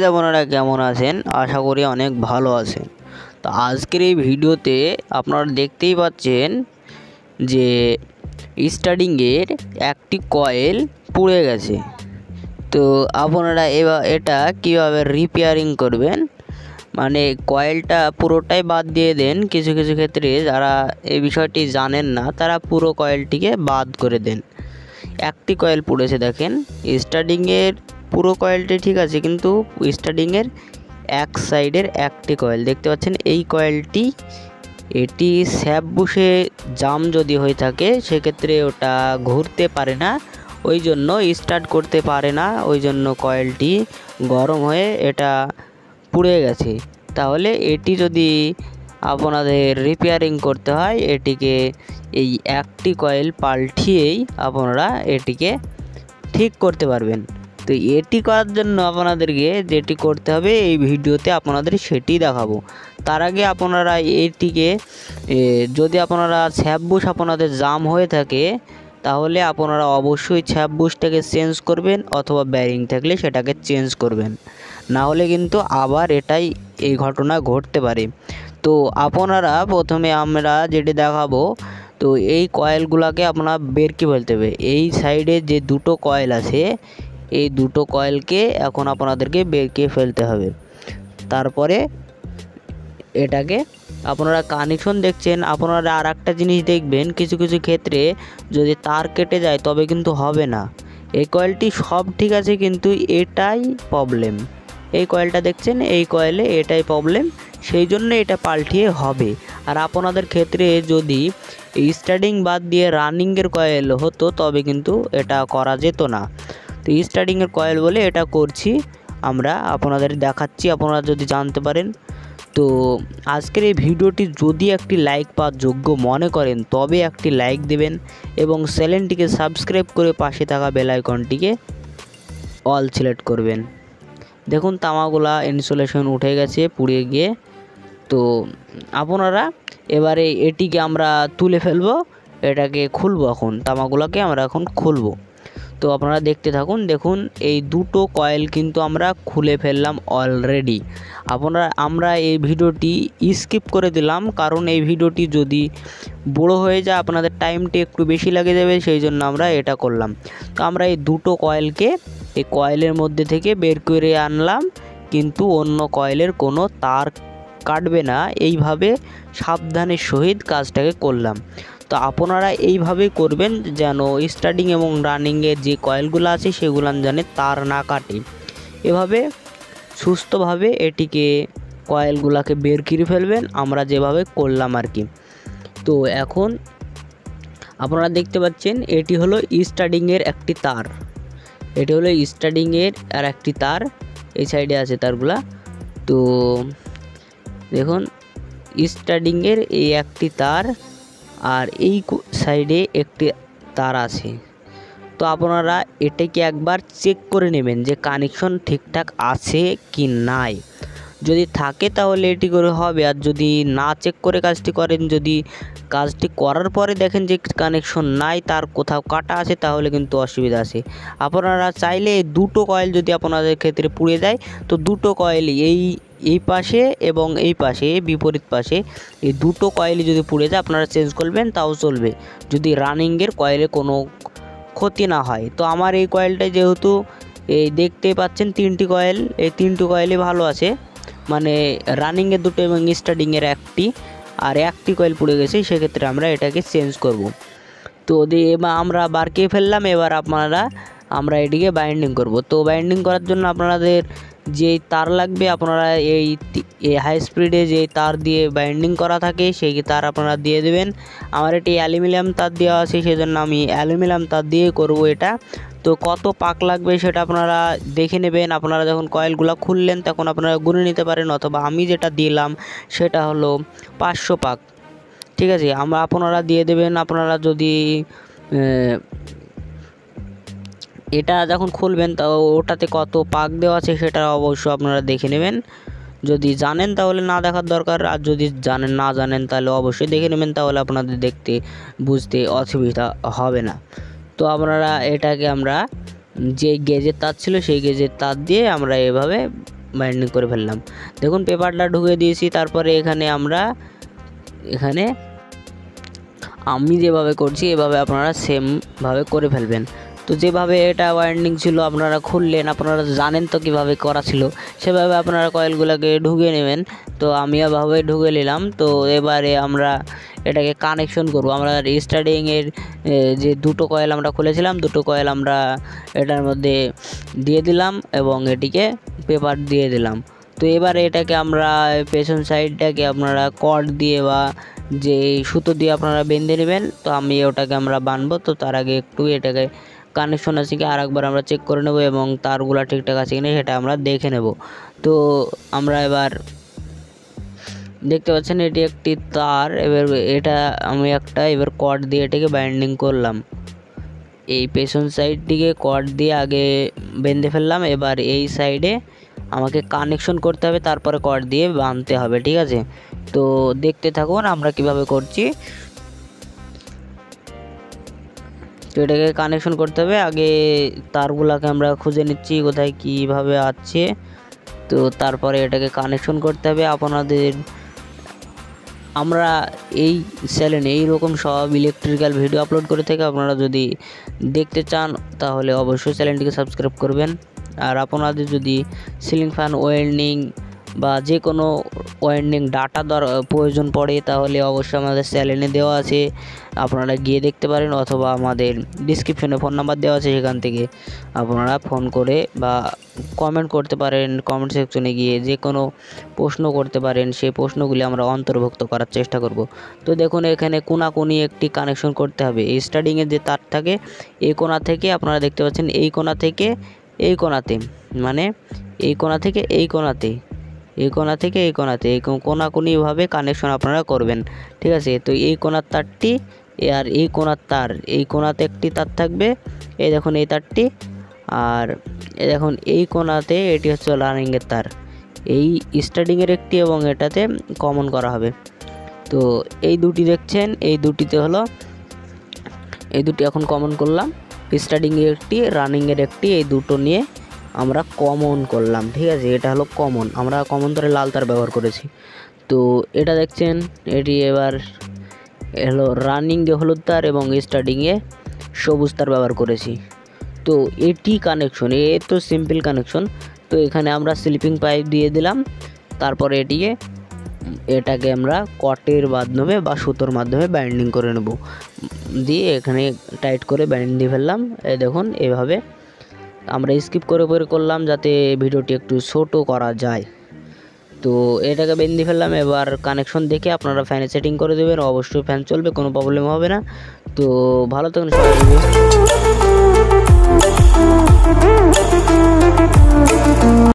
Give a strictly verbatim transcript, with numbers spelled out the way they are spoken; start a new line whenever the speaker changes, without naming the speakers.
Guys আপনারা কেমন আছেন? আশা করি অনেক ভালো আছেন। তো আজকের এই ভিডিওতে আপনারা দেখতেই পাচ্ছেন যে স্টার্টিংয়ের একটি কয়েল পুড়ে গেছে। তো আপনারা এবার এটা কীভাবে রিপেয়ারিং করবেন, মানে কয়েলটা পুরোটাই বাদ দিয়ে দেন। কিছু কিছু ক্ষেত্রে যারা এই বিষয়টি জানেন না তারা পুরো কয়েলটিকে বাদ করে দেন। একটি কয়েল পুড়েছে দেখেন, স্টার্টিংয়ের পুরো কয়েলটি ঠিক আছে, কিন্তু স্টার্টিংয়ের এক সাইডের একটি কয়েল দেখতে পাচ্ছেন। এই কয়েলটি এটি স্যাপ বুশে জাম যদি হয়ে থাকে সেক্ষেত্রে ওটা ঘুরতে পারে না, ওই জন্য স্টার্ট করতে পারে না, ওই জন্য কয়েলটি গরম হয়ে এটা পুড়ে গেছে। তাহলে এটি যদি আপনাদের রিপেয়ারিং করতে হয়, এটিকে এই একটি কয়েল পাল্টিয়েই আপনারা এটিকে ঠিক করতে পারবেন। তো এটি করার জন্য আপনাদেরকে যেটি করতে হবে এই ভিডিওতে আপনাদের সেটি দেখাবো। তার আগে আপনারা এটিকে যদি আপনারা স্যাপ বুশ আপনাদের জাম হয়ে থাকে তাহলে আপনারা অবশ্যই স্যাপ বুশটাকে চেঞ্জ করবেন, অথবা ব্যারিং থাকলে সেটাকে চেঞ্জ করবেন, না হলে কিন্তু আবার এটাই এই ঘটনা ঘটতে পারে। তো আপনারা প্রথমে আমরা যেটি দেখাবো, তো এই কয়েলগুলোকে আপনারা বের কি ফেলতে হবে। এই সাইডে যে দুটো কয়েল আছে এই দুটো কয়েলকে এখন আপনাদেরকে বেরকে ফেলতে হবে। তারপরে এটাকে আপনারা কানেকশন দেখছেন, আপনারা আর একটা জিনিস দেখবেন, কিছু কিছু ক্ষেত্রে যদি তার কেটে যায় তবে কিন্তু হবে না। এই কয়েলটি সব ঠিক আছে, কিন্তু এটাই প্রবলেম। এই কয়েলটা দেখছেন, এই কয়েলে এটাই প্রবলেম, সেই জন্য এটা পাল্টিয়ে হবে। আর আপনাদের ক্ষেত্রে যদি স্টার্টিং বাদ দিয়ে রানিংয়ের কয়েল হতো তবে কিন্তু এটা করা যেত না। তো স্টার্টিংয়ের কয়েল বলে এটা করছি আমরা, আপনাদের দেখাচ্ছি, আপনারা যদি জানতে পারেন। তো আজকের এই ভিডিওটি যদি একটি লাইক পাওয়ার যোগ্য মনে করেন তবে একটি লাইক দেবেন এবং চ্যানেলটিকে সাবস্ক্রাইব করে পাশে থাকা বেল আইকনটিকে অল সিলেক্ট করবেন। দেখুন তামাগুলা ইনসুলেশন উঠে গেছে পুড়িয়ে গিয়ে। তো আপনারা এবারে এটিকে আমরা তুলে ফেলবো, এটাকে খুলবো। এখন তামাগুলাকে আমরা এখন খুলবো। তো আপনারা দেখতে থাকুন। দেখুন এই দুটো কয়েল কিন্তু আমরা খুলে ফেললাম অলরেডি। আপনারা আমরা এই ভিডিওটি স্কিপ করে দিলাম, কারণ এই ভিডিওটি যদি বড় হয়ে যায় আপনাদের টাইমটি একটু বেশি লাগে যাবে, সেই জন্য আমরা এটা করলাম। তো আমরা এই দুটো কয়েলকে এই কয়েলের মধ্যে থেকে বের করে আনলাম, কিন্তু অন্য কয়েলের কোনো তার কাটবে না, এইভাবে সাবধানের সহিত কাজটাকে করলাম। তো আপনারা এইভাবেই করবেন যেন স্টার্টিং এবং রানিংয়ের যে কয়েলগুলো আছে সেগুলো যেন তার না কাটে। এভাবে সুস্থভাবে এটিকে কয়েলগুলোকে বের করে ফেলবেন, আমরা যেভাবে করলাম আর কি। তো এখন আপনারা দেখতে পাচ্ছেন এটি হলো স্টার্টিংয়ের একটি তার, এটি হলো স্টার্টিংয়ের আর একটি তার, এই সাইডে আছে তারগুলা। তো দেখুন স্টার্টিংয়ের এই একটি তার আর এই সাইডে একটি তার আছে। তো আপনারা এটাকে একবার চেক করে নেবেন যে কানেকশন ঠিকঠাক আছে কি নাই। যদি থাকে তাহলে এটি করে হবে, আর যদি না চেক করে কাজটি করেন, যদি কাজটি করার পরে দেখেন যে কানেকশন নাই, তার কোথাও কাটা আছে, তাহলে কিন্তু অসুবিধা আছে। আপনারা চাইলে দুটো কয়েল যদি আপনাদের ক্ষেত্রে পুড়ে যায় তো দুটো কয়েল এই এই পাশে এবং এই পাশে বিপরীত পাশে এই দুটো কয়েলই যদি পুড়ে যায় আপনারা চেঞ্জ করবেন, তাও চলবে, যদি রানিংয়ের কয়েলে কোনো ক্ষতি না হয়। তো আমার এই কয়েলটাই যেহেতু এই দেখতেই পাচ্ছেন তিনটি কয়েল, এই তিনটি কয়েলই ভালো আছে, মানে রানিংয়ের দুটো এবং স্টার্টিংয়ের একটি, আর একটি কয়েল পুড়ে গেছে, সেক্ষেত্রে আমরা এটাকে চেঞ্জ করব। তো দিয়ে এবার আমরা বারকে ফেললাম, এবার আপনারা আমরা এটিকে বাইন্ডিং করব। তো বাইন্ডিং করার জন্য আপনাদের যে তার লাগবে, আপনারা এই হাই স্পিডে যে তার দিয়ে বাইন্ডিং করা থাকে সেই তার আপনারা দিয়ে দেবেন। আমার এটি অ্যালুমিনিয়াম তার দেওয়া আছে, সেজন্য আমি অ্যালুমিনিয়াম তার দিয়ে করব এটা। তো কত পাক লাগবে সেটা আপনারা দেখে নেবেন, আপনারা যখন কয়েলগুলো খুললেন তখন আপনারা গুনে নিতে পারেন, অথবা আমি যেটা দিলাম সেটা হলো পাঁচশো পাক, ঠিক আছে। আমরা আপনারা দিয়ে দেবেন। আপনারা যদি এটা যখন খুলবেন তা ওটাতে কত পাক দেওয়া আছে সেটা অবশ্যই আপনারা দেখে নেবেন, যদি জানেন তাহলে না দেখার দরকার, আর যদি জানেন না জানেন তাহলে অবশ্যই দেখে নেবেন, তাহলে আপনাদের দেখতে বুঝতে অসুবিধা হবে না। তো আপনারা এটাকে আমরা যে গেজের তার ছিল সেই গেজের তার দিয়ে আমরা এভাবে বাইন্ডিং করে ফেললাম। দেখুন পেপারটা ঢুকে দিয়েছি। তারপরে এখানে আমরা এখানে আমি যেভাবে করছি এভাবে আপনারা সেমভাবে করে ফেলবেন। তো যেভাবে এটা ওয়াইন্ডিং ছিল আপনারা খুললেন, আপনারা জানেন তো কীভাবে করা ছিল, সেভাবে আপনারা কয়েলগুলোকে ঢুকিয়ে নেবেন। তো আমি এভাবে ঢুকে নিলাম। তো এবারে আমরা এটাকে কানেকশন করব। আমরা স্টার্টিংয়ের যে দুটো কয়েল আমরা খুলেছিলাম, দুটো কয়েল আমরা এটার মধ্যে দিয়ে দিলাম এবং এটিকে পেপার দিয়ে দিলাম। তো এবারে এটাকে আমরা পেছন সাইডটাকে আপনারা কর্ড দিয়ে বা যে সুতো দিয়ে আপনারা বেঁধে নেবেন। তো আমি ওটাকে আমরা বানবো। তো তার আগে একটু এটাকে কানেকশন আছে কি আরেকবার আমরা চেক করে নেব এবং তারগুলো ঠিকঠাক আছে কিনা সেটা আমরা দেখে নেব। তো আমরা এবার দেখতে পাচ্ছেন এটি একটি তার। এবার এটা আমি একটা এবার কর্ড দিয়ে এটাকে বাইন্ডিং করলাম। এই পেছন সাইডটিকে কর্ড দিয়ে আগে বেঁধে ফেললাম। এবার এই সাইডে আমাকে কানেকশন করতে হবে, তারপরে কর্ড দিয়ে বাঁধতে হবে, ঠিক আছে? তো দেখতে থাকুন আমরা কিভাবে করছি। তো এটাকে কানেকশন করতে হবে। আগে তারগুলোকে আমরা খুঁজে নিচ্ছি কোথায় কীভাবে আছে। তো তারপরে এটাকে কানেকশন করতে হবে। আপনাদের আমরা এই চ্যানেলে এইরকম সব ইলেকট্রিক্যাল ভিডিও আপলোড করে থাকি। আপনারা যদি দেখতে চান তাহলে অবশ্যই চ্যানেলটিকে সাবস্ক্রাইব করবেন। আর আপনাদের যদি সিলিং ফ্যান ওয়েল্ডিং বা যে কোনো ওয়েল্ডিং ডাটা দর প্রয়োজন পড়ে তাহলে অবশ্যই আমাদের চ্যানেলে দেওয়া আছে, আপনারা গিয়ে দেখতে পারেন, অথবা আমাদের ডিসক্রিপশনে ফোন নাম্বার দেওয়া আছে, সেখান থেকে আপনারা ফোন করে বা কমেন্ট করতে পারেন। কমেন্ট সেকশনে গিয়ে যে কোনো প্রশ্ন করতে পারেন, সেই প্রশ্নগুলি আমরা অন্তর্ভুক্ত করার চেষ্টা করব। তো দেখুন এখানে কোনাকুনি একটি কানেকশন করতে হবে। এই স্টার্টিংয়ের যে তার থাকে এই কোণা থেকে আপনারা দেখতে পাচ্ছেন, এই কোণা থেকে এই কোণাতে, মানে এই কোণা থেকে এই কোণাতে, এই কোণা থেকে এই কোণাতে, এই কোনাকুনিভাবে কানেকশন আপনারা করবেন, ঠিক আছে? তো এই কোণার তারটি আর এই কোণার তার, এই কোণাতে একটি তার থাকবে, এই দেখুন এই তারটি, আর এই দেখুন এই কোণাতে এটি হচ্ছে রানিংয়ের তার। এই স্টার্টিংয়ের একটি এবং এটাতে কমন করা হবে। তো এই দুটি দেখছেন, এই দুটিতে হলো, এই দুটি এখন কমন করলাম। স্টার্টিংয়ের একটি, রানিংয়ের একটি, এই দুটো নিয়ে আমরা কমন করলাম, ঠিক আছে? এটা হলো কমন, আমরা কমন তারে লাল তার ব্যবহার করেছি। তো এটা দেখছেন এটি এবার হলো রানিংয়ে হলুদ তার এবং স্টার্টিংয়ে সবুজ তার ব্যবহার করেছি। তো এটি কানেকশন, এ তো সিম্পল কানেকশন। তো এখানে আমরা স্লিপিং পাইপ দিয়ে দিলাম। তারপরে এটিকে এটাকে আমরা কটের মাধ্যমে বা সুতোর মাধ্যমে বাইন্ডিং করে নেব, দিয়ে এখানে টাইট করে বাইন্ডিং দিয়ে ফেললাম। এই দেখুন এভাবে আমরা স্কিপ করে করে করলাম যাতে ভিডিওটি একটু ছোটো করা যায়। তো এটাকে বেঁধে ফেললাম। এবার কানেকশন দেখে আপনারা ফ্যানে সেটিং করে দেবেন, অবশ্যই ফ্যান চলবে, কোনো প্রবলেম হবে না। তো ভালো থাকুন সবাই।